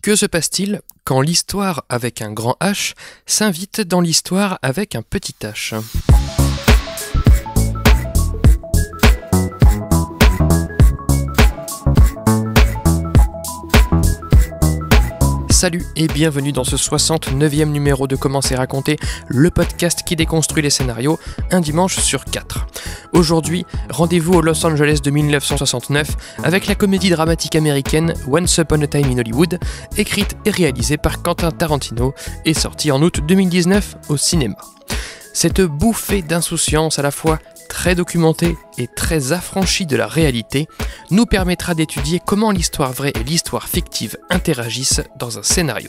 Que se passe-t-il quand l'histoire avec un grand H s'invite dans l'histoire avec un petit h? Salut et bienvenue dans ce 69e numéro de Comment c'est raconté, le podcast qui déconstruit les scénarios un dimanche sur 4. Aujourd'hui, rendez-vous au Los Angeles de 1969 avec la comédie dramatique américaine Once Upon a Time in Hollywood, écrite et réalisée par Quentin Tarantino et sortie en août 2019 au cinéma. Cette bouffée d'insouciance à la fois très documentée et très affranchie de la réalité nous permettra d'étudier comment l'histoire vraie et l'histoire fictive interagissent dans un scénario.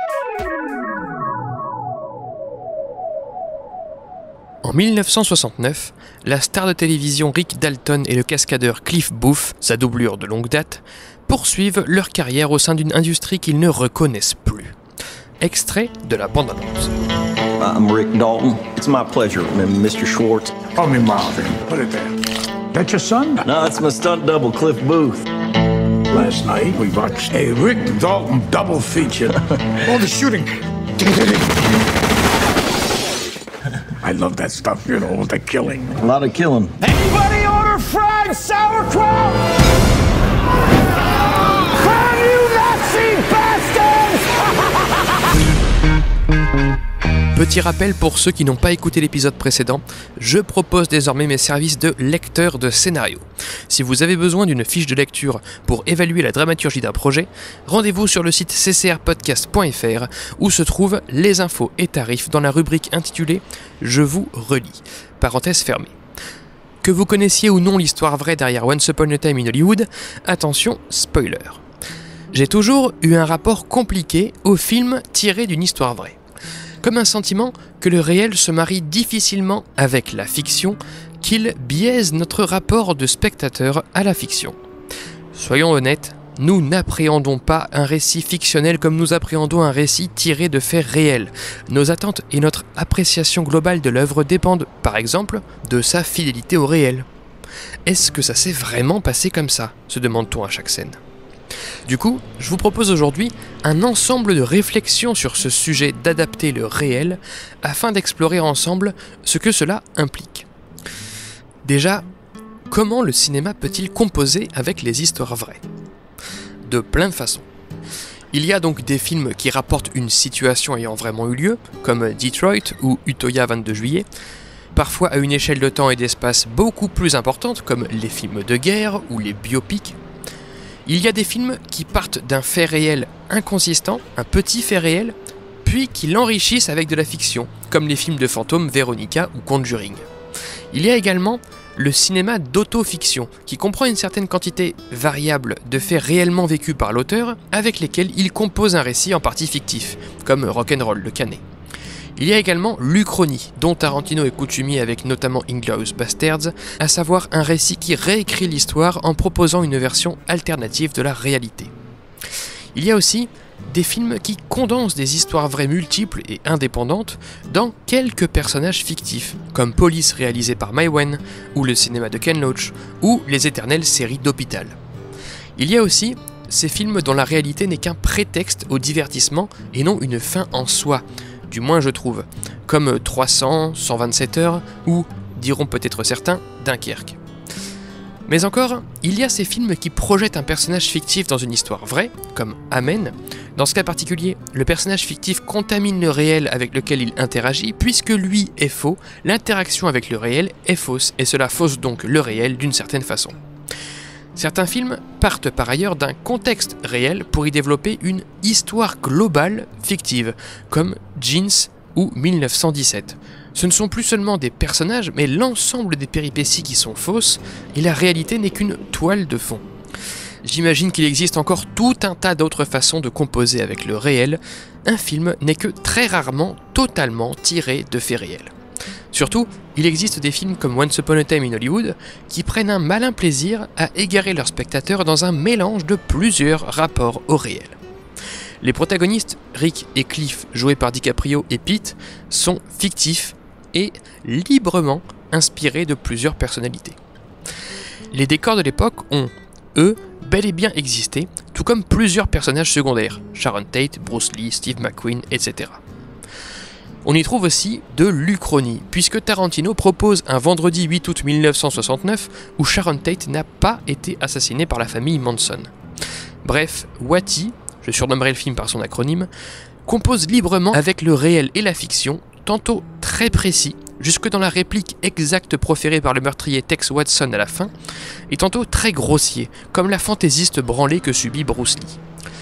En 1969, la star de télévision Rick Dalton et le cascadeur Cliff Booth, sa doublure de longue date, poursuivent leur carrière au sein d'une industrie qu'ils ne reconnaissent plus. Extrait de la bande-annonce. I'm Rick Dalton. It's my pleasure, Mr. Schwartz. Call me Marvin. Put it there. That your son? No, it's my stunt double, Cliff Booth. Last night we watched a Rick Dalton double feature. All the shooting. I love that stuff, you know, the killing. A lot of killing. Anybody order fried sauerkraut? Can you Nazi bastards? Petit rappel pour ceux qui n'ont pas écouté l'épisode précédent, je propose désormais mes services de lecteur de scénario. Si vous avez besoin d'une fiche de lecture pour évaluer la dramaturgie d'un projet, rendez-vous sur le site ccrpodcast.fr où se trouvent les infos et tarifs dans la rubrique intitulée « Je vous relis ». Parenthèse fermée. Que vous connaissiez ou non l'histoire vraie derrière Once Upon a Time in Hollywood, attention, spoiler. J'ai toujours eu un rapport compliqué au film tiré d'une histoire vraie. Comme un sentiment que le réel se marie difficilement avec la fiction, qu'il biaise notre rapport de spectateur à la fiction. Soyons honnêtes, nous n'appréhendons pas un récit fictionnel comme nous appréhendons un récit tiré de faits réels. Nos attentes et notre appréciation globale de l'œuvre dépendent, par exemple, de sa fidélité au réel. Est-ce que ça s'est vraiment passé comme ça, se demande-t-on à chaque scène. Du coup, je vous propose aujourd'hui un ensemble de réflexions sur ce sujet d'adapter le réel afin d'explorer ensemble ce que cela implique. Déjà, comment le cinéma peut-il composer avec les histoires vraies ? De plein de façons. Il y a donc des films qui rapportent une situation ayant vraiment eu lieu, comme Detroit ou Utoya 22 juillet, parfois à une échelle de temps et d'espace beaucoup plus importante, comme les films de guerre ou les biopics. Il y a des films qui partent d'un fait réel inconsistant, un petit fait réel, puis qui l'enrichissent avec de la fiction, comme les films de fantômes Veronica ou Conjuring. Il y a également le cinéma d'autofiction, qui comprend une certaine quantité variable de faits réellement vécus par l'auteur, avec lesquels il compose un récit en partie fictif, comme Rock'n'Roll de Canet. Il y a également l'Uchronie, dont Tarantino est coutumier avec notamment Inglourious Basterds, à savoir un récit qui réécrit l'histoire en proposant une version alternative de la réalité. Il y a aussi des films qui condensent des histoires vraies multiples et indépendantes dans quelques personnages fictifs, comme Police réalisé par Mai Wen, ou le cinéma de Ken Loach, ou les éternelles séries d'Hôpital. Il y a aussi ces films dont la réalité n'est qu'un prétexte au divertissement et non une fin en soi, du moins je trouve, comme 300, 127 heures, ou, diront peut-être certains, Dunkerque. Mais encore, il y a ces films qui projettent un personnage fictif dans une histoire vraie, comme Amen. Dans ce cas particulier, le personnage fictif contamine le réel avec lequel il interagit, puisque lui est faux, l'interaction avec le réel est fausse, et cela fausse donc le réel d'une certaine façon. Certains films partent par ailleurs d'un contexte réel pour y développer une histoire globale fictive, comme Jeans ou 1917. Ce ne sont plus seulement des personnages, mais l'ensemble des péripéties qui sont fausses, et la réalité n'est qu'une toile de fond. J'imagine qu'il existe encore tout un tas d'autres façons de composer avec le réel. Un film n'est que très rarement totalement tiré de faits réels. Surtout, il existe des films comme Once Upon a Time in Hollywood qui prennent un malin plaisir à égarer leurs spectateurs dans un mélange de plusieurs rapports au réel. Les protagonistes, Rick et Cliff, joués par DiCaprio et Pete, sont fictifs et librement inspirés de plusieurs personnalités. Les décors de l'époque ont, eux, bel et bien existé, tout comme plusieurs personnages secondaires, Sharon Tate, Bruce Lee, Steve McQueen, etc. On y trouve aussi de l'Uchronie, puisque Tarantino propose un vendredi 8 août 1969 où Sharon Tate n'a pas été assassinée par la famille Manson. Bref, Wattie, je surnommerai le film par son acronyme, compose librement avec le réel et la fiction, tantôt très précis, jusque dans la réplique exacte proférée par le meurtrier Tex Watson à la fin, et tantôt très grossier, comme la fantaisiste branlée que subit Bruce Lee.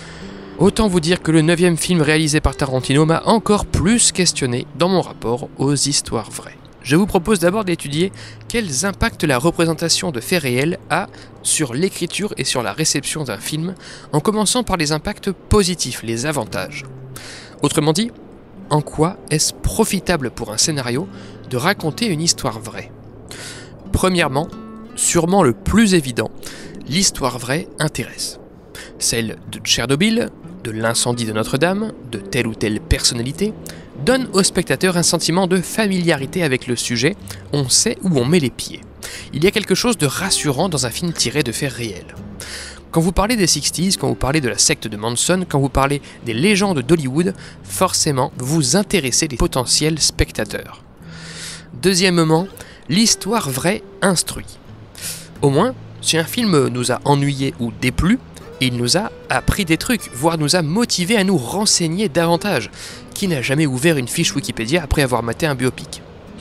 Autant vous dire que le 9e film réalisé par Tarantino m'a encore plus questionné dans mon rapport aux histoires vraies. Je vous propose d'abord d'étudier quels impacts la représentation de faits réels a sur l'écriture et sur la réception d'un film, en commençant par les impacts positifs, les avantages. Autrement dit, en quoi est-ce profitable pour un scénario de raconter une histoire vraie ? Premièrement, sûrement le plus évident, l'histoire vraie intéresse. Celle de Tchernobyl, de l'incendie de Notre-Dame, de telle ou telle personnalité, donne au spectateur un sentiment de familiarité avec le sujet, on sait où on met les pieds. Il y a quelque chose de rassurant dans un film tiré de faits réels. Quand vous parlez des 60s, quand vous parlez de la secte de Manson, quand vous parlez des légendes d'Hollywood, forcément vous intéressez les potentiels spectateurs. Deuxièmement, l'histoire vraie instruit. Au moins, si un film nous a ennuyés ou déplu, il nous a appris des trucs, voire nous a motivés à nous renseigner davantage. Qui n'a jamais ouvert une fiche Wikipédia après avoir maté un biopic ?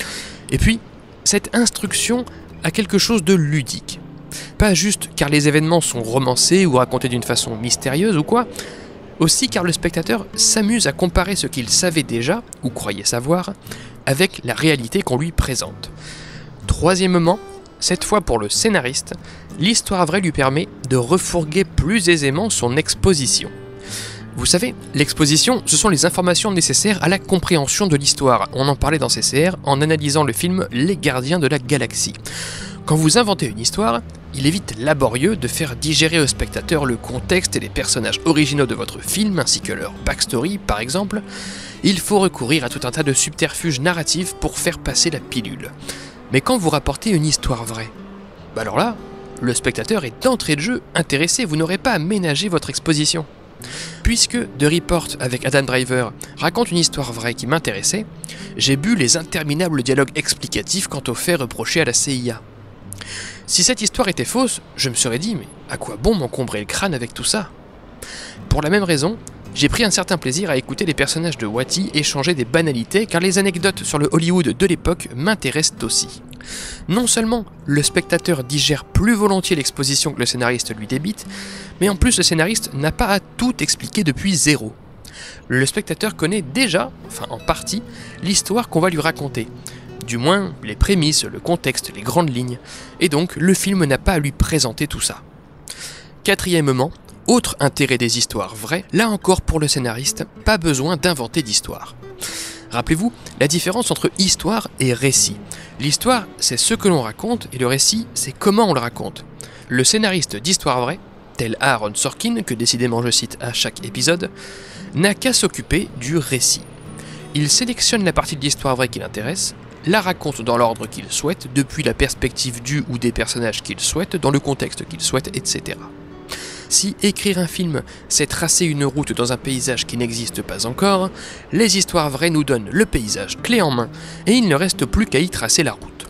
Et puis, cette instruction a quelque chose de ludique. Pas juste car les événements sont romancés ou racontés d'une façon mystérieuse ou quoi, aussi car le spectateur s'amuse à comparer ce qu'il savait déjà, ou croyait savoir, avec la réalité qu'on lui présente. Troisièmement, cette fois pour le scénariste, l'histoire vraie lui permet de refourguer plus aisément son exposition. Vous savez, l'exposition, ce sont les informations nécessaires à la compréhension de l'histoire. On en parlait dans CCR en analysant le film Les Gardiens de la Galaxie. Quand vous inventez une histoire, il est vite laborieux de faire digérer au spectateur le contexte et les personnages originaux de votre film, ainsi que leur backstory par exemple. Il faut recourir à tout un tas de subterfuges narratifs pour faire passer la pilule. Mais quand vous rapportez une histoire vraie, alors là, le spectateur est d'entrée de jeu intéressé, vous n'aurez pas à ménager votre exposition. Puisque The Report avec Adam Driver raconte une histoire vraie qui m'intéressait, j'ai bu les interminables dialogues explicatifs quant aux faits reprochés à la CIA. Si cette histoire était fausse, je me serais dit, mais à quoi bon m'encombrer le crâne avec tout ça ? Pour la même raison, j'ai pris un certain plaisir à écouter les personnages de Wattie échanger des banalités car les anecdotes sur le Hollywood de l'époque m'intéressent aussi. Non seulement le spectateur digère plus volontiers l'exposition que le scénariste lui débite, mais en plus le scénariste n'a pas à tout expliquer depuis zéro. Le spectateur connaît déjà, enfin en partie, l'histoire qu'on va lui raconter. Du moins, les prémices, le contexte, les grandes lignes, et donc le film n'a pas à lui présenter tout ça. Quatrièmement, autre intérêt des histoires vraies, là encore pour le scénariste, pas besoin d'inventer d'histoire. Rappelez-vous la différence entre histoire et récit. L'histoire, c'est ce que l'on raconte, et le récit, c'est comment on le raconte. Le scénariste d'histoire vraie, tel Aaron Sorkin, que décidément je cite à chaque épisode, n'a qu'à s'occuper du récit. Il sélectionne la partie de l'histoire vraie qui l'intéresse, la raconte dans l'ordre qu'il souhaite, depuis la perspective du ou des personnages qu'il souhaite, dans le contexte qu'il souhaite, etc. Si écrire un film, c'est tracer une route dans un paysage qui n'existe pas encore, les histoires vraies nous donnent le paysage clé en main, et il ne reste plus qu'à y tracer la route.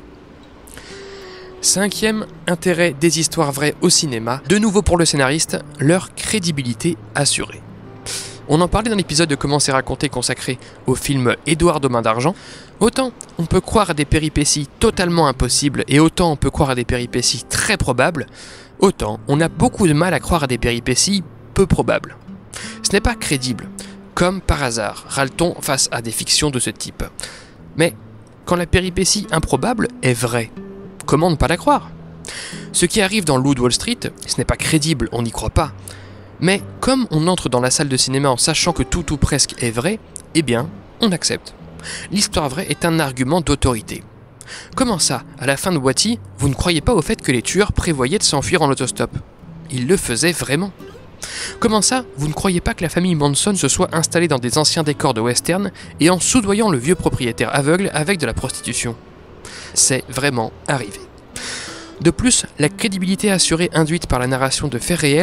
Cinquième intérêt des histoires vraies au cinéma, de nouveau pour le scénariste, leur crédibilité assurée. On en parlait dans l'épisode de Comment c'est raconté consacré au film Édouard aux mains d'argent. Autant on peut croire à des péripéties totalement impossibles et autant on peut croire à des péripéties très probables, autant on a beaucoup de mal à croire à des péripéties peu probables. Ce n'est pas crédible. Comme par hasard, râle-t-on face à des fictions de ce type. Mais quand la péripétie improbable est vraie, comment ne pas la croire ? Ce qui arrive dans Loup de Wall Street, ce n'est pas crédible, on n'y croit pas. Mais comme on entre dans la salle de cinéma en sachant que tout ou presque est vrai, eh bien, on accepte. L'histoire vraie est un argument d'autorité. Comment ça, à la fin de Wattie, vous ne croyez pas au fait que les tueurs prévoyaient de s'enfuir en autostop ? Ils le faisaient vraiment. Comment ça, vous ne croyez pas que la famille Manson se soit installée dans des anciens décors de western et en soudoyant le vieux propriétaire aveugle avec de la prostitution ? C'est vraiment arrivé. De plus, la crédibilité assurée induite par la narration de faits réels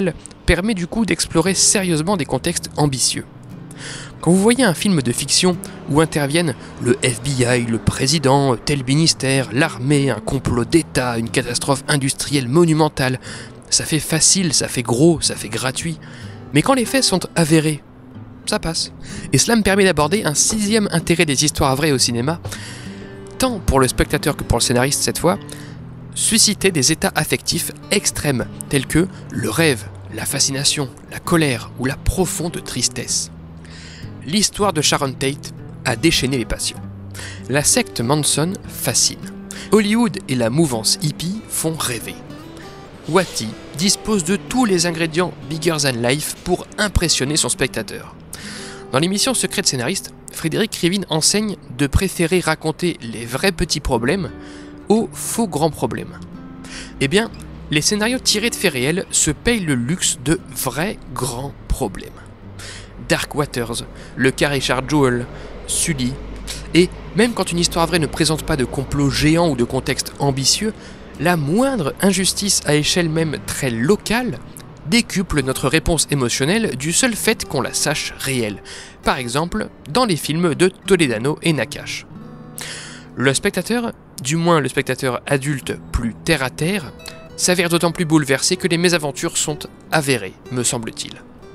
permet du coup d'explorer sérieusement des contextes ambitieux. Quand vous voyez un film de fiction où interviennent le FBI, le président, tel ministère, l'armée, un complot d'État, une catastrophe industrielle monumentale, ça fait facile, ça fait gros, ça fait gratuit. Mais quand les faits sont avérés, ça passe. Et cela me permet d'aborder un 6e intérêt des histoires vraies au cinéma, tant pour le spectateur que pour le scénariste cette fois, susciter des états affectifs extrêmes, tels que le rêve, la fascination, la colère ou la profonde tristesse. L'histoire de Sharon Tate a déchaîné les passions. La secte Manson fascine. Hollywood et la mouvance hippie font rêver. Wattie dispose de tous les ingrédients bigger than life pour impressionner son spectateur. Dans l'émission Secret de scénariste, Frédéric Krivine enseigne de préférer raconter les vrais petits problèmes aux faux grands problèmes. Eh bien, les scénarios tirés de faits réels se payent le luxe de vrais grands problèmes. Dark Waters, le cas Richard Jewell, Sully, et même quand une histoire vraie ne présente pas de complot géant ou de contexte ambitieux, la moindre injustice à échelle même très locale décuple notre réponse émotionnelle du seul fait qu'on la sache réelle, par exemple dans les films de Toledano et Nakache. Le spectateur, du moins le spectateur adulte plus terre-à-terre, s'avère d'autant plus bouleversé que les mésaventures sont avérées, me semble-t-il.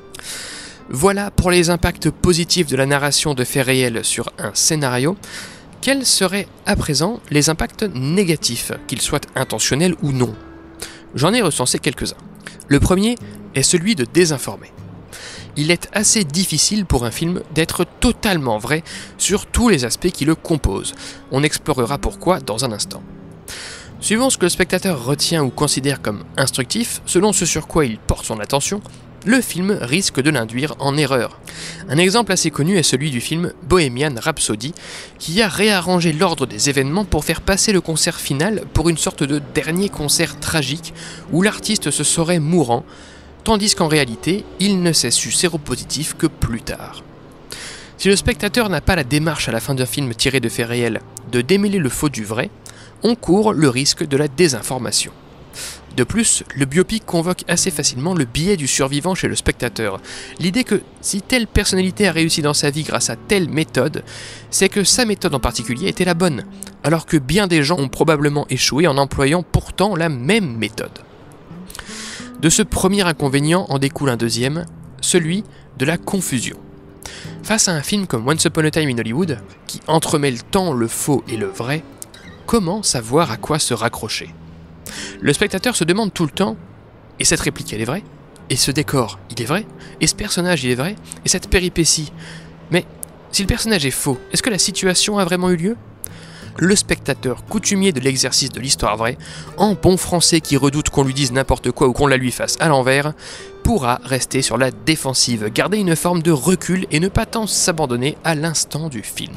Voilà pour les impacts positifs de la narration de faits réels sur un scénario. Quels seraient à présent les impacts négatifs, qu'ils soient intentionnels ou non? J'en ai recensé quelques-uns. Le premier est celui de désinformer. Il est assez difficile pour un film d'être totalement vrai sur tous les aspects qui le composent. On explorera pourquoi dans un instant. Suivant ce que le spectateur retient ou considère comme instructif, selon ce sur quoi il porte son attention, le film risque de l'induire en erreur. Un exemple assez connu est celui du film Bohemian Rhapsody, qui a réarrangé l'ordre des événements pour faire passer le concert final pour une sorte de dernier concert tragique où l'artiste se saurait mourant, tandis qu'en réalité, il ne s'est su séropositif que plus tard. Si le spectateur n'a pas la démarche à la fin d'un film tiré de faits réels de démêler le faux du vrai, on court le risque de la désinformation. De plus, le biopic convoque assez facilement le biais du survivant chez le spectateur. L'idée que si telle personnalité a réussi dans sa vie grâce à telle méthode, c'est que sa méthode en particulier était la bonne, alors que bien des gens ont probablement échoué en employant pourtant la même méthode. De ce premier inconvénient en découle un deuxième, celui de la confusion. Face à un film comme Once Upon a Time in Hollywood, qui entremêle tant le faux et le vrai, comment savoir à quoi se raccrocher ? Le spectateur se demande tout le temps « Et cette réplique, elle est vraie ? Et ce décor, il est vrai ? Et ce personnage, il est vrai ? Et cette péripétie ? Mais si le personnage est faux, est-ce que la situation a vraiment eu lieu ?» Le spectateur, coutumier de l'exercice de l'histoire vraie, en bon français qui redoute qu'on lui dise n'importe quoi ou qu'on la lui fasse à l'envers, pourra rester sur la défensive, garder une forme de recul et ne pas tant s'abandonner à l'instant du film.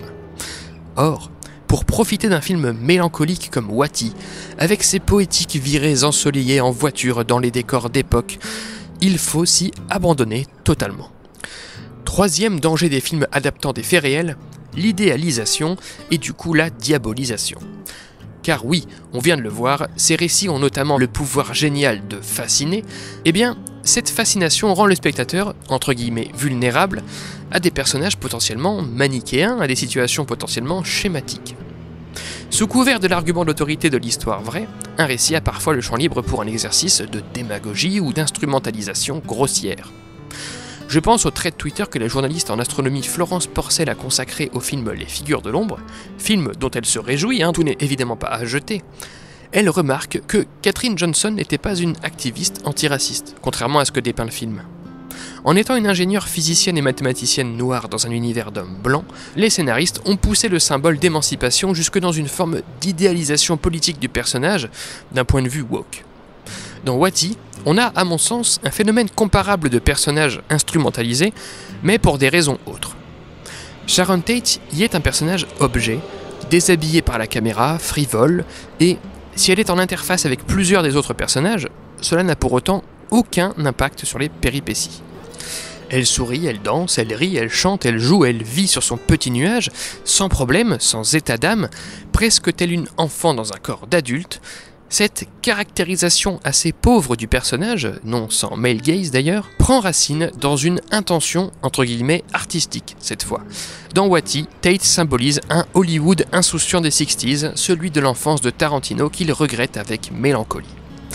Or, pour profiter d'un film mélancolique comme Wattie, avec ses poétiques virées ensoleillées en voiture dans les décors d'époque, il faut s'y abandonner totalement. Troisième danger des films adaptant des faits réels, l'idéalisation et du coup la diabolisation. Car oui, on vient de le voir, ces récits ont notamment le pouvoir génial de fasciner, et bien, cette fascination rend le spectateur, entre guillemets, vulnérable à des personnages potentiellement manichéens, à des situations potentiellement schématiques. Sous couvert de l'argument d'autorité de l'histoire vraie, un récit a parfois le champ libre pour un exercice de démagogie ou d'instrumentalisation grossière. Je pense au thread Twitter que la journaliste en astronomie Florence Porcel a consacré au film Les Figures de l'ombre, film dont elle se réjouit, tout n'est évidemment pas à jeter. Elle remarque que Katherine Johnson n'était pas une activiste antiraciste, contrairement à ce que dépeint le film. En étant une ingénieure physicienne et mathématicienne noire dans un univers d'hommes blancs, les scénaristes ont poussé le symbole d'émancipation jusque dans une forme d'idéalisation politique du personnage d'un point de vue woke. Dans Wattie, on a, à mon sens, un phénomène comparable de personnages instrumentalisés, mais pour des raisons autres. Sharon Tate y est un personnage objet, déshabillé par la caméra, frivole, et si elle est en interface avec plusieurs des autres personnages, cela n'a pour autant aucun impact sur les péripéties. Elle sourit, elle danse, elle rit, elle chante, elle joue, elle vit sur son petit nuage, sans problème, sans état d'âme, presque telle une enfant dans un corps d'adulte, Cette caractérisation assez pauvre du personnage, non sans male gaze d'ailleurs, prend racine dans une intention entre guillemets artistique cette fois. Dans Wattie, Tate symbolise un Hollywood insouciant des 60s, celui de l'enfance de Tarantino qu'il regrette avec mélancolie.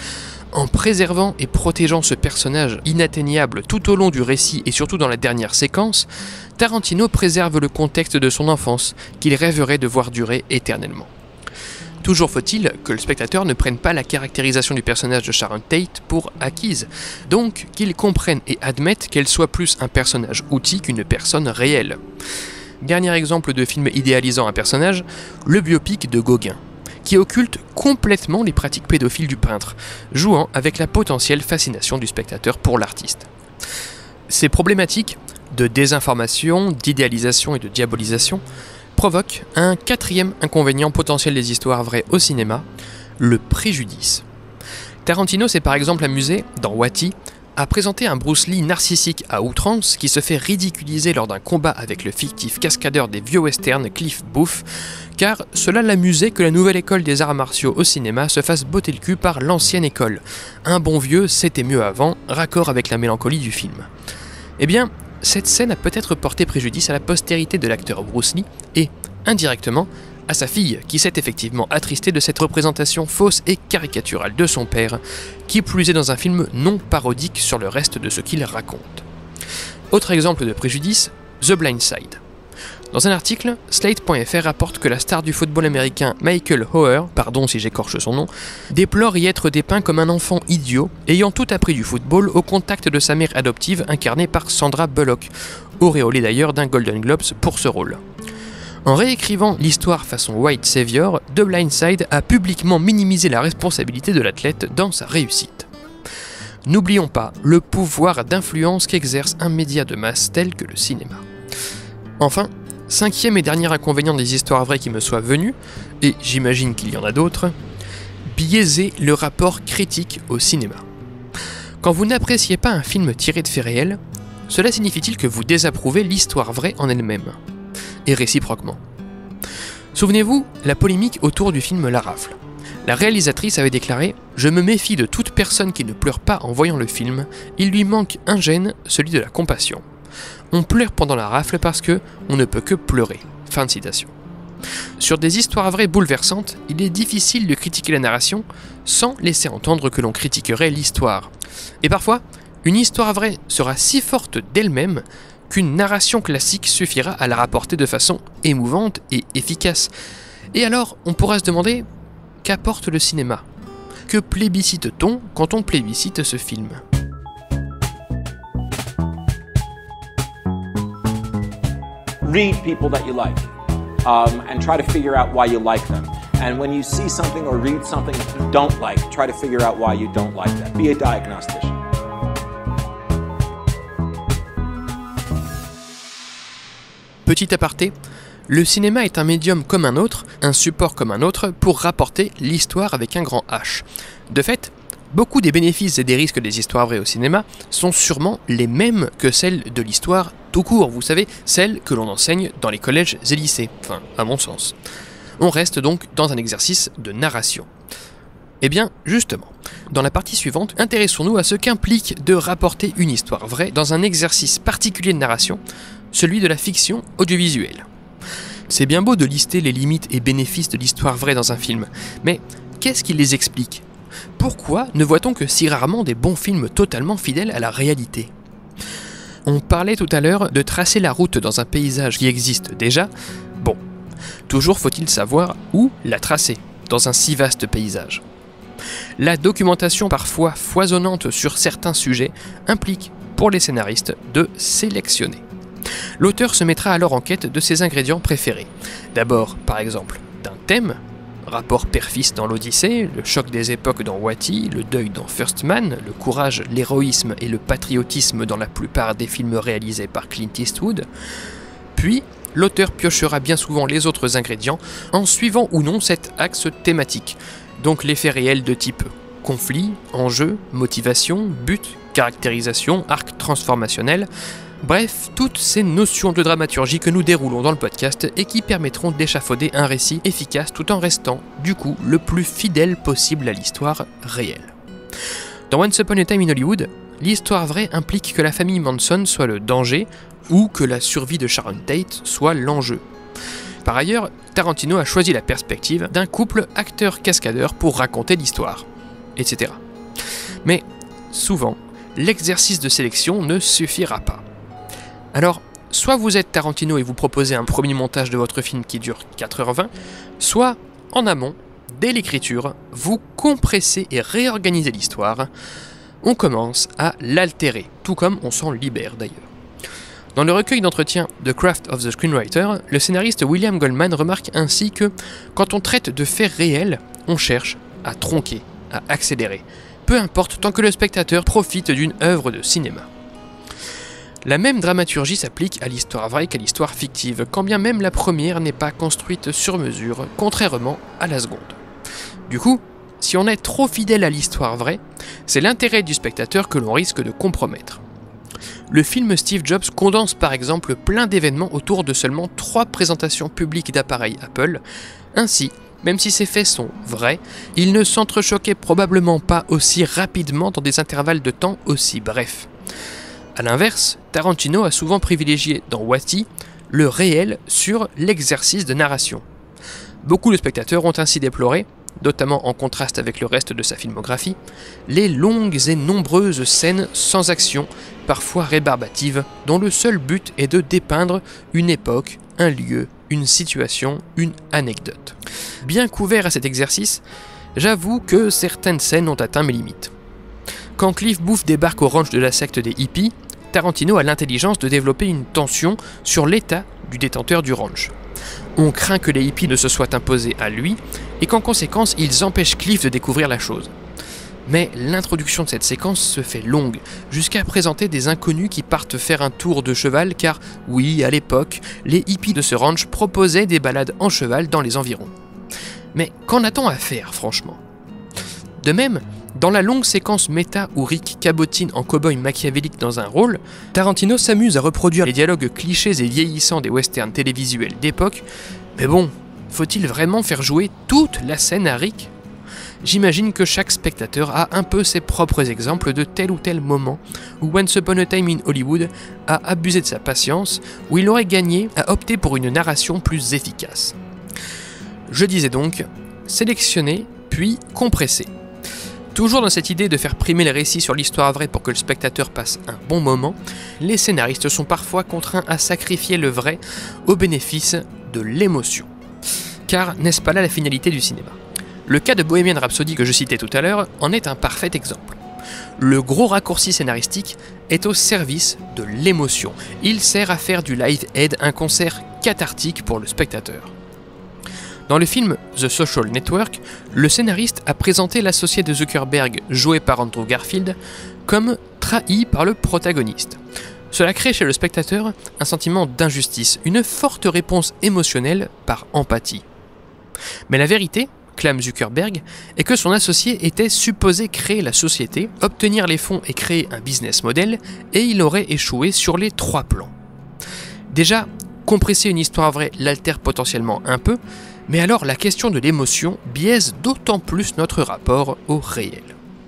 En préservant et protégeant ce personnage inatteignable tout au long du récit et surtout dans la dernière séquence, Tarantino préserve le contexte de son enfance qu'il rêverait de voir durer éternellement. Toujours faut-il que le spectateur ne prenne pas la caractérisation du personnage de Sharon Tate pour acquise, donc qu'il comprenne et admette qu'elle soit plus un personnage outil qu'une personne réelle. Dernier exemple de film idéalisant un personnage, le biopic de Gauguin, qui occulte complètement les pratiques pédophiles du peintre, jouant avec la potentielle fascination du spectateur pour l'artiste. Ces problématiques de désinformation, d'idéalisation et de diabolisation provoquent un quatrième inconvénient potentiel des histoires vraies au cinéma, le préjudice. Tarantino s'est par exemple amusé, dans Wattie, à présenter un Bruce Lee narcissique à outrance qui se fait ridiculiser lors d'un combat avec le fictif cascadeur des vieux westerns Cliff Booth, car cela l'amusait que la nouvelle école des arts martiaux au cinéma se fasse botter le cul par l'ancienne école. Un bon vieux, c'était mieux avant, raccord avec la mélancolie du film. Eh bien, cette scène a peut-être porté préjudice à la postérité de l'acteur Bruce Lee et, indirectement, à sa fille, qui s'est effectivement attristée de cette représentation fausse et caricaturale de son père, qui plus est dans un film non parodique sur le reste de ce qu'il raconte. Autre exemple de préjudice, The Blind Side. Dans un article, Slate.fr rapporte que la star du football américain Michael Oher, pardon si j'écorche son nom, déplore y être dépeint comme un enfant idiot, ayant tout appris du football au contact de sa mère adoptive incarnée par Sandra Bullock, auréolée d'ailleurs d'un Golden Globes pour ce rôle. En réécrivant l'histoire façon White Savior, The Blind Side a publiquement minimisé la responsabilité de l'athlète dans sa réussite. N'oublions pas le pouvoir d'influence qu'exerce un média de masse tel que le cinéma. Enfin, cinquième et dernier inconvénient des histoires vraies qui me soit venu, et j'imagine qu'il y en a d'autres, biaiser le rapport critique au cinéma. Quand vous n'appréciez pas un film tiré de faits réels, cela signifie-t-il que vous désapprouvez l'histoire vraie en elle-même ? Et réciproquement. Souvenez-vous, la polémique autour du film La Rafle. La réalisatrice avait déclaré « Je me méfie de toute personne qui ne pleure pas en voyant le film, il lui manque un gène, celui de la compassion. On pleure pendant la rafle parce que on ne peut que pleurer. » Fin de citation. Sur des histoires vraies bouleversantes, il est difficile de critiquer la narration sans laisser entendre que l'on critiquerait l'histoire. Et parfois, une histoire vraie sera si forte d'elle-même qu'une narration classique suffira à la rapporter de façon émouvante et efficace. Et alors, on pourra se demander, qu'apporte le cinéma ? Que plébiscite-t-on quand on plébiscite ce film ? Read people that you like, and try to figure out why you like them. And when you see something or read something you don't like, try to figure out why you don't like that. Be a diagnostician. Petit aparté, le cinéma est un médium comme un autre, un support comme un autre, pour rapporter l'histoire avec un grand H. De fait, beaucoup des bénéfices et des risques des histoires vraies au cinéma sont sûrement les mêmes que celles de l'histoire tout court, vous savez, celles que l'on enseigne dans les collèges et lycées, enfin, à mon sens. On reste donc dans un exercice de narration. Eh bien, justement, dans la partie suivante, intéressons-nous à ce qu'implique de rapporter une histoire vraie dans un exercice particulier de narration, celui de la fiction audiovisuelle. C'est bien beau de lister les limites et bénéfices de l'histoire vraie dans un film, mais qu'est-ce qui les explique ? Pourquoi ne voit-on que si rarement des bons films totalement fidèles à la réalité ? On parlait tout à l'heure de tracer la route dans un paysage qui existe déjà. Bon, toujours faut-il savoir où la tracer, dans un si vaste paysage. La documentation parfois foisonnante sur certains sujets implique, pour les scénaristes, de sélectionner. L'auteur se mettra alors en quête de ses ingrédients préférés. D'abord, par exemple, d'un thème, rapport père-fils dans l'Odyssée, le choc des époques dans Wattie, le deuil dans First Man, le courage, l'héroïsme et le patriotisme dans la plupart des films réalisés par Clint Eastwood. Puis, l'auteur piochera bien souvent les autres ingrédients en suivant ou non cet axe thématique, donc les faits réels de type conflit, enjeu, motivation, but, caractérisation, arc transformationnel, Bref, toutes ces notions de dramaturgie que nous déroulons dans le podcast et qui permettront d'échafauder un récit efficace tout en restant, du coup, le plus fidèle possible à l'histoire réelle. Dans Once Upon a Time in Hollywood, l'histoire vraie implique que la famille Manson soit le danger ou que la survie de Sharon Tate soit l'enjeu. Par ailleurs, Tarantino a choisi la perspective d'un couple acteur-cascadeur pour raconter l'histoire, etc. Mais, souvent, l'exercice de sélection ne suffira pas. Alors, soit vous êtes Tarantino et vous proposez un premier montage de votre film qui dure 4h20, soit, en amont, dès l'écriture, vous compressez et réorganisez l'histoire. On commence à l'altérer, tout comme on s'en libère d'ailleurs. Dans le recueil d'entretien The Craft of the Screenwriter, le scénariste William Goldman remarque ainsi que quand on traite de faits réels, on cherche à tronquer, à accélérer, peu importe tant que le spectateur profite d'une œuvre de cinéma. La même dramaturgie s'applique à l'histoire vraie qu'à l'histoire fictive, quand bien même la première n'est pas construite sur mesure, contrairement à la seconde. Du coup, si on est trop fidèle à l'histoire vraie, c'est l'intérêt du spectateur que l'on risque de compromettre. Le film Steve Jobs condense par exemple plein d'événements autour de seulement 3 présentations publiques d'appareils Apple. Ainsi, même si ces faits sont vrais, ils ne s'entrechoquaient probablement pas aussi rapidement dans des intervalles de temps aussi brefs. A l'inverse, Tarantino a souvent privilégié dans Wati le réel sur l'exercice de narration. Beaucoup de spectateurs ont ainsi déploré, notamment en contraste avec le reste de sa filmographie, les longues et nombreuses scènes sans action, parfois rébarbatives, dont le seul but est de dépeindre une époque, un lieu, une situation, une anecdote. Bien couvert à cet exercice, j'avoue que certaines scènes ont atteint mes limites. Quand Cliff Booth débarque au ranch de la secte des hippies, Tarantino a l'intelligence de développer une tension sur l'état du détenteur du ranch. On craint que les hippies ne se soient imposés à lui et qu'en conséquence ils empêchent Cliff de découvrir la chose. Mais l'introduction de cette séquence se fait longue, jusqu'à présenter des inconnus qui partent faire un tour de cheval car, oui, à l'époque, les hippies de ce ranch proposaient des balades en cheval dans les environs. Mais qu'en a-t-on à faire, franchement ? De même, dans la longue séquence méta où Rick cabotine en cow-boy machiavélique dans un rôle, Tarantino s'amuse à reproduire les dialogues clichés et vieillissants des westerns télévisuels d'époque, mais bon, faut-il vraiment faire jouer toute la scène à Rick ? J'imagine que chaque spectateur a un peu ses propres exemples de tel ou tel moment où Once Upon a Time in Hollywood a abusé de sa patience, où il aurait gagné à opter pour une narration plus efficace. Je disais donc, sélectionner puis compresser. Toujours dans cette idée de faire primer le récit sur l'histoire vraie pour que le spectateur passe un bon moment, les scénaristes sont parfois contraints à sacrifier le vrai au bénéfice de l'émotion. Car n'est-ce pas là la finalité du cinéma ? Le cas de Bohemian Rhapsody que je citais tout à l'heure en est un parfait exemple. Le gros raccourci scénaristique est au service de l'émotion. Il sert à faire du Live Aid un concert cathartique pour le spectateur. Dans le film The Social Network, le scénariste a présenté l'associé de Zuckerberg, joué par Andrew Garfield, comme trahi par le protagoniste. Cela crée chez le spectateur un sentiment d'injustice, une forte réponse émotionnelle par empathie. Mais la vérité, clame Zuckerberg, est que son associé était supposé créer la société, obtenir les fonds et créer un business model, et il aurait échoué sur les 3 plans. Déjà, compresser une histoire vraie l'altère potentiellement un peu, mais alors la question de l'émotion biaise d'autant plus notre rapport au réel.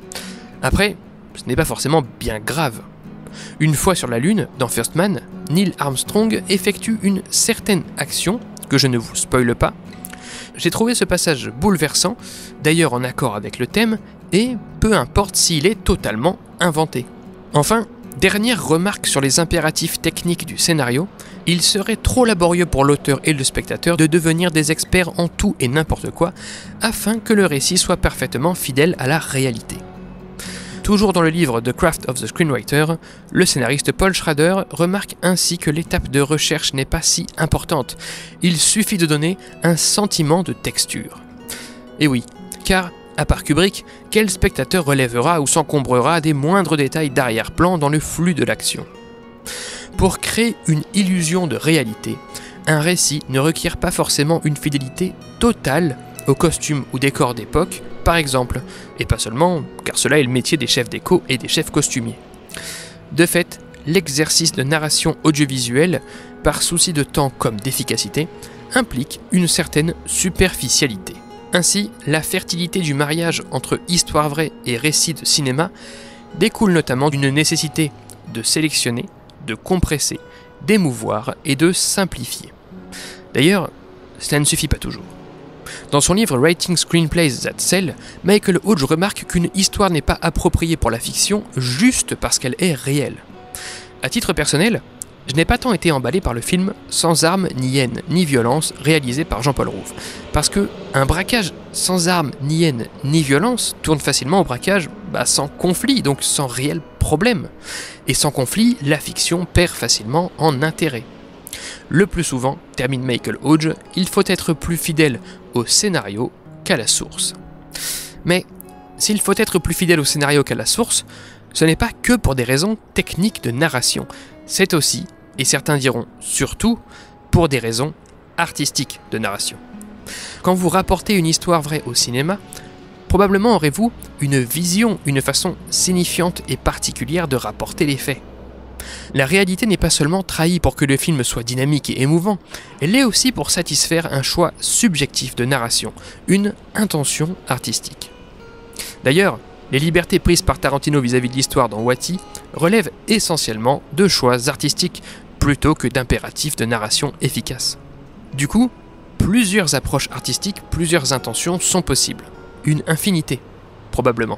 Après, ce n'est pas forcément bien grave. Une fois sur la Lune, dans First Man, Neil Armstrong effectue une certaine action, que je ne vous spoile pas. J'ai trouvé ce passage bouleversant, d'ailleurs en accord avec le thème, et peu importe s'il est totalement inventé. Enfin, dernière remarque sur les impératifs techniques du scénario, il serait trop laborieux pour l'auteur et le spectateur de devenir des experts en tout et n'importe quoi, afin que le récit soit parfaitement fidèle à la réalité. Toujours dans le livre The Craft of the Screenwriter, le scénariste Paul Schrader remarque ainsi que l'étape de recherche n'est pas si importante, il suffit de donner un sentiment de texture. Et oui, car, à part Kubrick, quel spectateur relèvera ou s'encombrera des moindres détails d'arrière-plan dans le flux de l'action ? Pour créer une illusion de réalité, un récit ne requiert pas forcément une fidélité totale aux costumes ou décors d'époque, par exemple, et pas seulement, car cela est le métier des chefs déco et des chefs costumiers. De fait, l'exercice de narration audiovisuelle, par souci de temps comme d'efficacité, implique une certaine superficialité. Ainsi, la fertilité du mariage entre histoire vraie et récit de cinéma découle notamment d'une nécessité de sélectionner, de compresser, d'émouvoir et de simplifier. D'ailleurs, cela ne suffit pas toujours. Dans son livre Writing Screenplays That Sell, Michael Hodge remarque qu'une histoire n'est pas appropriée pour la fiction juste parce qu'elle est réelle. À titre personnel, je n'ai pas tant été emballé par le film Sans armes, ni haine, ni violence, réalisé par Jean-Paul Rouve. Parce que un braquage sans armes, ni haine, ni violence tourne facilement au braquage sans conflit, donc sans réel problème. Et sans conflit, la fiction perd facilement en intérêt. Le plus souvent, termine Michael Hodge, il faut être plus fidèle au scénario qu'à la source. Mais s'il faut être plus fidèle au scénario qu'à la source, ce n'est pas que pour des raisons techniques de narration. C'est aussi, et certains diront surtout, pour des raisons artistiques de narration. Quand vous rapportez une histoire vraie au cinéma, probablement aurez-vous une vision, une façon signifiante et particulière de rapporter les faits. La réalité n'est pas seulement trahie pour que le film soit dynamique et émouvant, elle est aussi pour satisfaire un choix subjectif de narration, une intention artistique. D'ailleurs, les libertés prises par Tarantino vis-à-vis de l'histoire dans Wati relèvent essentiellement de choix artistiques plutôt que d'impératifs de narration efficaces. Du coup, plusieurs approches artistiques, plusieurs intentions sont possibles. Une infinité, probablement.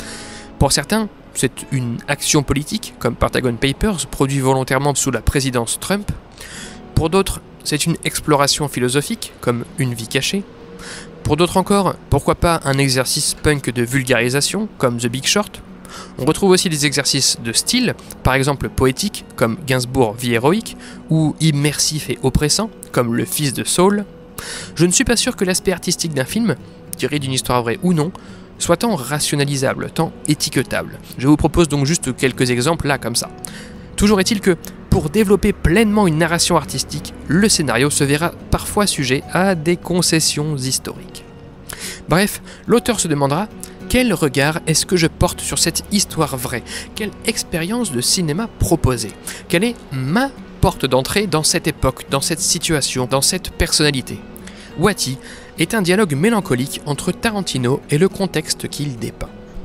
Pour certains, c'est une action politique, comme Pentagon Papers, produit volontairement sous la présidence Trump. Pour d'autres, c'est une exploration philosophique, comme Une vie cachée. Pour d'autres encore, pourquoi pas un exercice punk de vulgarisation, comme The Big Short. On retrouve aussi des exercices de style, par exemple poétiques, comme Gainsbourg Vie héroïque, ou immersifs et oppressants, comme Le Fils de Saul. Je ne suis pas sûr que l'aspect artistique d'un film, tiré d'une histoire vraie ou non, soit tant rationalisable, tant étiquetable. Je vous propose donc juste quelques exemples là comme ça. Toujours est-il que, pour développer pleinement une narration artistique, le scénario se verra parfois sujet à des concessions historiques. Bref, l'auteur se demandera quel regard est-ce que je porte sur cette histoire vraie, quelle expérience de cinéma proposer, quelle est ma porte d'entrée dans cette époque, dans cette situation, dans cette personnalité. Wati est un dialogue mélancolique entre Tarantino et le contexte qu'il dépeint.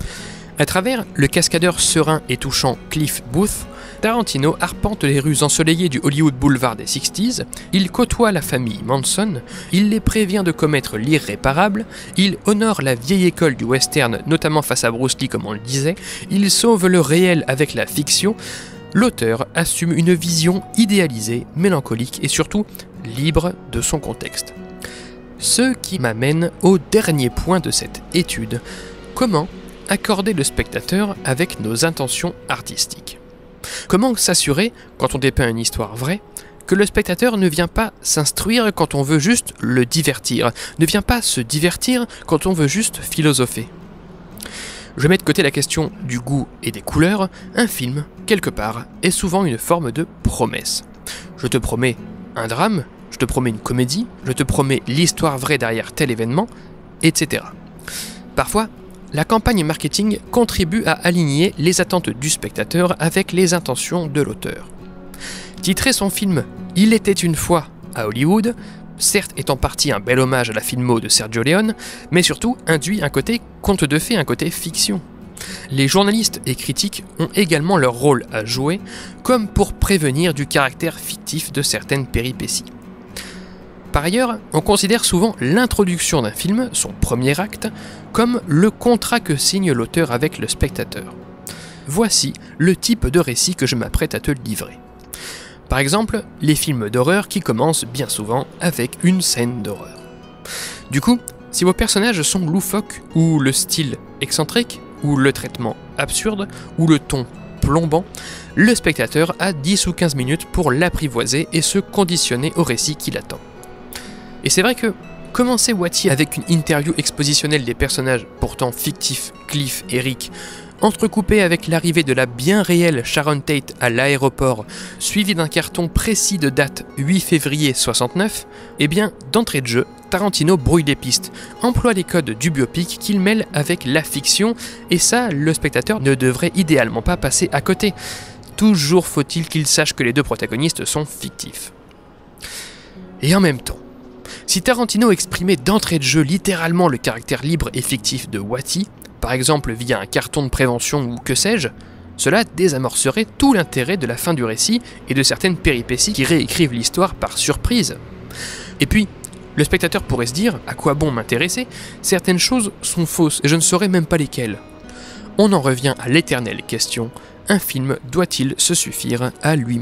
À travers le cascadeur serein et touchant Cliff Booth, Tarantino arpente les rues ensoleillées du Hollywood Boulevard des 60s, il côtoie la famille Manson, il les prévient de commettre l'irréparable, il honore la vieille école du western, notamment face à Bruce Lee comme on le disait, il sauve le réel avec la fiction. L'auteur assume une vision idéalisée, mélancolique et surtout libre de son contexte. Ce qui m'amène au dernier point de cette étude. Comment accorder le spectateur avec nos intentions artistiques? Comment s'assurer, quand on dépeint une histoire vraie, que le spectateur ne vient pas s'instruire quand on veut juste le divertir, ne vient pas se divertir quand on veut juste philosopher? Je mets de côté la question du goût et des couleurs, un film, quelque part, est souvent une forme de promesse. Je te promets un drame, je te promets une comédie, je te promets l'histoire vraie derrière tel événement, etc. Parfois, la campagne marketing contribue à aligner les attentes du spectateur avec les intentions de l'auteur. Titrer son film « Il était une fois à Hollywood », certes est en partie un bel hommage à la filmo de Sergio Leone, mais surtout induit un côté conte de fées, un côté fiction. Les journalistes et critiques ont également leur rôle à jouer, comme pour prévenir du caractère fictif de certaines péripéties. Par ailleurs, on considère souvent l'introduction d'un film, son premier acte, comme le contrat que signe l'auteur avec le spectateur. Voici le type de récit que je m'apprête à te livrer. Par exemple, les films d'horreur qui commencent bien souvent avec une scène d'horreur. Du coup, si vos personnages sont loufoques, ou le style excentrique, ou le traitement absurde, ou le ton plombant, le spectateur a 10 ou 15 minutes pour l'apprivoiser et se conditionner au récit qui l'attend. Et c'est vrai que commencer Wati avec une interview expositionnelle des personnages pourtant fictifs, Cliff et Rick, entrecoupé avec l'arrivée de la bien réelle Sharon Tate à l'aéroport, suivi d'un carton précis de date 8 février 69, eh bien, d'entrée de jeu, Tarantino brouille les pistes, emploie les codes du biopic qu'il mêle avec la fiction, et ça, le spectateur ne devrait idéalement pas passer à côté. toujours faut-il qu'il sache que les deux protagonistes sont fictifs. Et en même temps, si Tarantino exprimait d'entrée de jeu littéralement le caractère libre et fictif de Wattie, par exemple via un carton de prévention ou que sais-je, cela désamorcerait tout l'intérêt de la fin du récit et de certaines péripéties qui réécrivent l'histoire par surprise. Et puis, le spectateur pourrait se dire « à quoi bon m'intéresser ? Certaines choses sont fausses et je ne saurais même pas lesquelles ». On en revient à l'éternelle question, un film doit-il se suffire à lui-même ?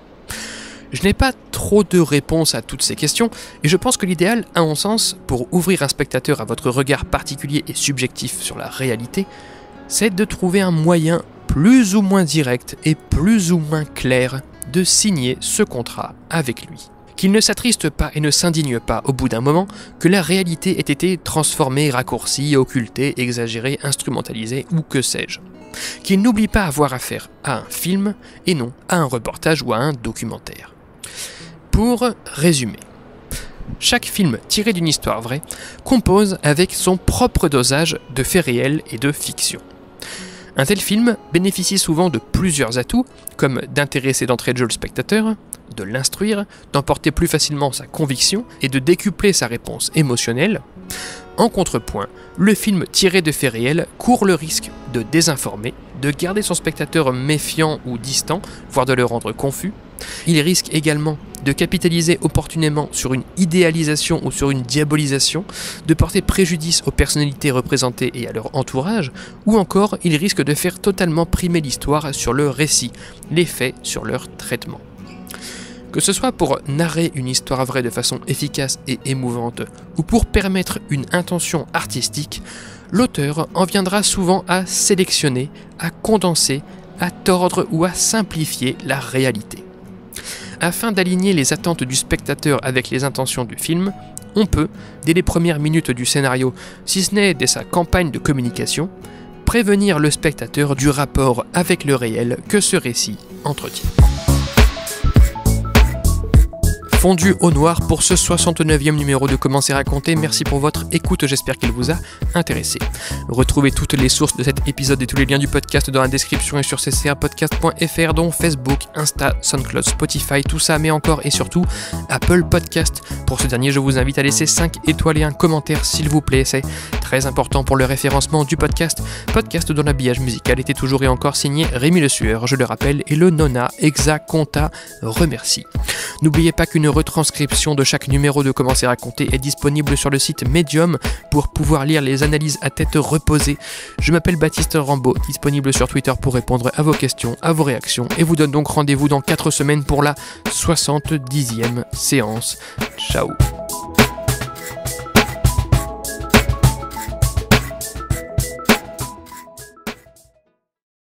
Je n'ai pas trop de réponses à toutes ces questions, et je pense que l'idéal, à mon sens, pour ouvrir un spectateur à votre regard particulier et subjectif sur la réalité, c'est de trouver un moyen plus ou moins direct et plus ou moins clair de signer ce contrat avec lui. Qu'il ne s'attriste pas et ne s'indigne pas au bout d'un moment que la réalité ait été transformée, raccourcie, occultée, exagérée, instrumentalisée ou que sais-je. Qu'il n'oublie pas avoir affaire à un film et non à un reportage ou à un documentaire. Pour résumer, chaque film tiré d'une histoire vraie compose avec son propre dosage de faits réels et de fiction. Un tel film bénéficie souvent de plusieurs atouts, comme d'intéresser d'entrée de jeu le spectateur, de l'instruire, d'emporter plus facilement sa conviction et de décupler sa réponse émotionnelle. En contrepoint, le film tiré de faits réels court le risque de désinformer, de garder son spectateur méfiant ou distant, voire de le rendre confus. Il risque également de capitaliser opportunément sur une idéalisation ou sur une diabolisation, de porter préjudice aux personnalités représentées et à leur entourage, ou encore il risque de faire totalement primer l'histoire sur le récit, les faits sur leur traitement. Que ce soit pour narrer une histoire vraie de façon efficace et émouvante, ou pour permettre une intention artistique, l'auteur en viendra souvent à sélectionner, à condenser, à tordre ou à simplifier la réalité. Afin d'aligner les attentes du spectateur avec les intentions du film, on peut, dès les premières minutes du scénario, si ce n'est dès sa campagne de communication, prévenir le spectateur du rapport avec le réel que ce récit entretient. Fondu au noir pour ce 69e numéro de Comment c'est raconté. Merci pour votre écoute, j'espère qu'il vous a intéressé. Retrouvez toutes les sources de cet épisode et tous les liens du podcast dans la description et sur ccrpodcast.fr, dont Facebook, Insta, SoundCloud, Spotify, tout ça, mais encore et surtout Apple Podcast. Pour ce dernier, je vous invite à laisser 5 étoiles et un commentaire s'il vous plaît, c'est très important pour le référencement du podcast dont l'habillage musical était toujours et encore signé Rémi Le Sueur, je le rappelle, et le Nona Exa Conta remercie. N'oubliez pas qu'une retranscription de chaque numéro de Comment c'est raconté est disponible sur le site Medium pour pouvoir lire les analyses à tête reposée. Je m'appelle Baptiste Rambaud, disponible sur Twitter pour répondre à vos questions, à vos réactions, et vous donne donc rendez-vous dans 4 semaines pour la 70e séance. Ciao.